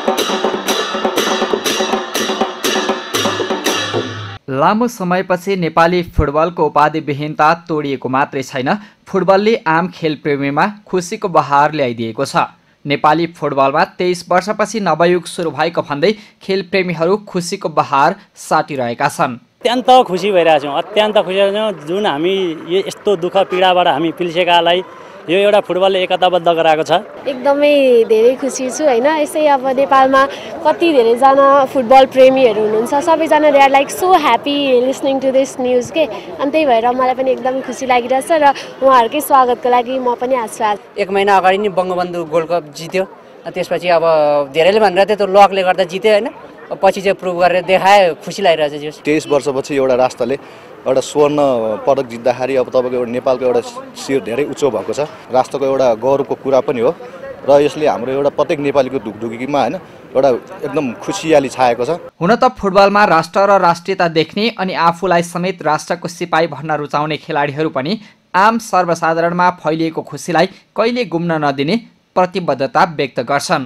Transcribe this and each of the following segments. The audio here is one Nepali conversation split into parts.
लामो समयपछि नेपाली फुटबलको उपाधिविहीनता तोडिएको मात्रै छैन, फुटबलले आम खेलप्रेमीमा खुसीको बहार ल्याइदिएको छ। नेपाली फुटबलमा 23 वर्षपछि नवयुग सुरु भएको भन्दै खेलप्रेमीहरू खुसीको बहार साटिरहेका छन्। अत्यन्त खुसी भइरहेका छौँ, अत्यन्त खुसी भइरहेका छौँ। जुन हामी यस्तो दुःख पीडाबाट हामी पिल्सेकालाई यो एउटा फुटबलले एकताबद्ध गराएको छ। एकदमै धेरै खुसी छु हैन। यसै अब नेपालमा कति धेरैजना फुटबल प्रेमीहरू हुनुहुन्छ, सबैजना they are like so happy listening to this news के। अनि त्यही भएर मलाई पनि एकदम खुसी लागिरहेछ र उहाँहरूकै स्वागतको लागि म पनि आछु। आज 1 महिना अगाडि नै बङ्गबन्धु गोल्ड कप जित्यो, त्यसपछि अब धेरैले भनिरहेको थियो त्यो लकले गर्दा जित्यो हैन, पछि चाहिँ प्रुभ गरेर देखाए, खुसी लागिरहेछ। 23 वर्षपछि एउटा राष्ट्रले एउटा स्वर्ण पदक जित्दाखेरि अब तपाईँको एउटा नेपालको एउटा शिर धेरै उच्च भएको छ। राष्ट्रको एउटा गौरवको कुरा पनि हो र यसले हाम्रो एउटा प्रत्येक नेपालीको ढुकढुकीमा हैन एउटा एकदम खुसियाली छाएको छ। हुन त फुटबलमा राष्ट्र र राष्ट्रियता देख्ने अनि आफूलाई समेत राष्ट्रको सिपाही भन्न रुचाउने खेलाडीहरू पनि आम सर्वसाधारणमा फैलिएको खुसीलाई कहिले गुम्न नदिने प्रतिबद्धता व्यक्त गर्छन्।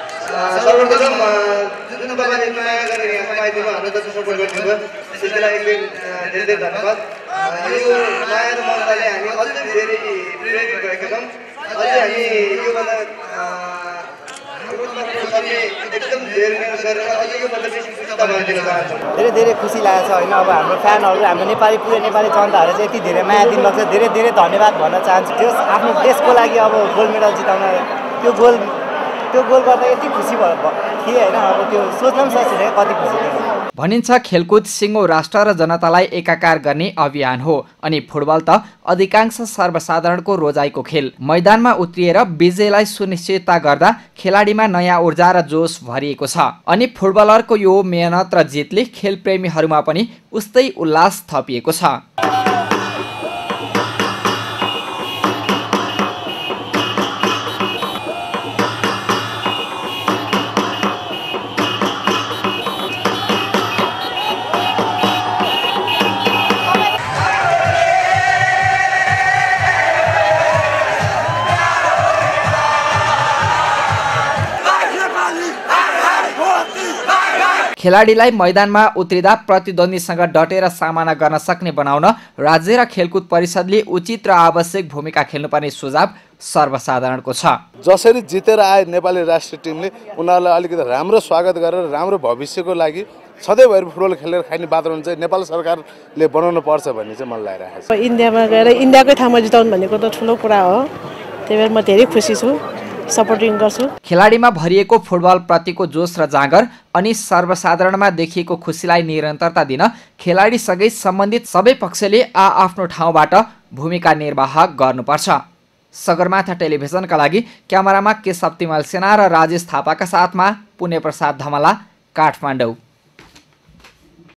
धेरै धन्यवाद। यो नयाँ मौकाले हामी अझै धेरै प्रेरित भएका छौँ। अझै हामी योभन्दा एकदम धेरै मेहनत गरेर अझै योभन्दा बेसी खुसी दिन चाहन्छौँ। धेरै खुसी लागेको छ होइन। अब हाम्रो फ्यानहरू, हाम्रो नेपाली पुरै नेपाली जनताहरू चाहिँ यति धेरै माया दिनुभएको छ, धेरै धन्यवाद भन्न चाहन्छु। त्यो आफ्नो देशको लागि अब गोल्ड मेडल जिताउन त्यो गोल गर्दा यति खुसी थिएँ होइन। अब त्यो सोच्न पनि सकिँदैन कति खुसी थियो। भनिन्छ खेलकुद सिङ्गो राष्ट्र र जनतालाई एकाकार गर्ने अभियान हो अनि फुटबल त अधिकांश सर्वसाधारणको रोजाइको खेल। मैदानमा उत्रिएर विजयलाई सुनिश्चितता गर्दा खेलाडीमा नयाँ ऊर्जा र जोस भरिएको छ अनि फुटबलरको यो मेहनत र जितले खेलप्रेमीहरूमा पनि उस्तै उल्लास थपिएको छ। खेलाडीलाई मैदानमा उत्रिँदा प्रतिद्वन्द्वीसँग डटेर सामना गर्न सक्ने बनाउन राज्य र खेलकुद परिषदले उचित र आवश्यक भूमिका खेल्नुपर्ने सुझाव सर्वसाधारणको छ। जसरी जितेर आए नेपाली राष्ट्रिय टिमले उनीहरूलाई अलिकति राम्रो स्वागत गरेर राम्रो भविष्यको लागि सधैँभरि फुटबल खेलेर खाने वातावरण चाहिँ नेपाल सरकारले बनाउनु पर्छ भन्ने चाहिँ मलाई लागिरहेको छ। इन्डियामा गएर इन्डियाकै ठाउँमा जिताउनु भनेको त ठुलो कुरा हो, त्यही भएर म धेरै खुसी छु, सपोर्टिङ गर्छु। खेलाडीमा भरिएको फुटबल प्रतिको जोस र जाँगर अनि सर्वसाधारणमा देखिएको खुसीलाई निरन्तरता दिन खेलाडीसँगै सम्बन्धित सबै पक्षले आफ्नो ठाउँबाट भूमिका निर्वाह गर्नुपर्छ। सगरमाथा टेलिभिजनका लागि क्यामेरामा केशव तिमल सेना र राजेश थापाका साथमा पुण्यप्रसाद धमला, काठमाडौँ।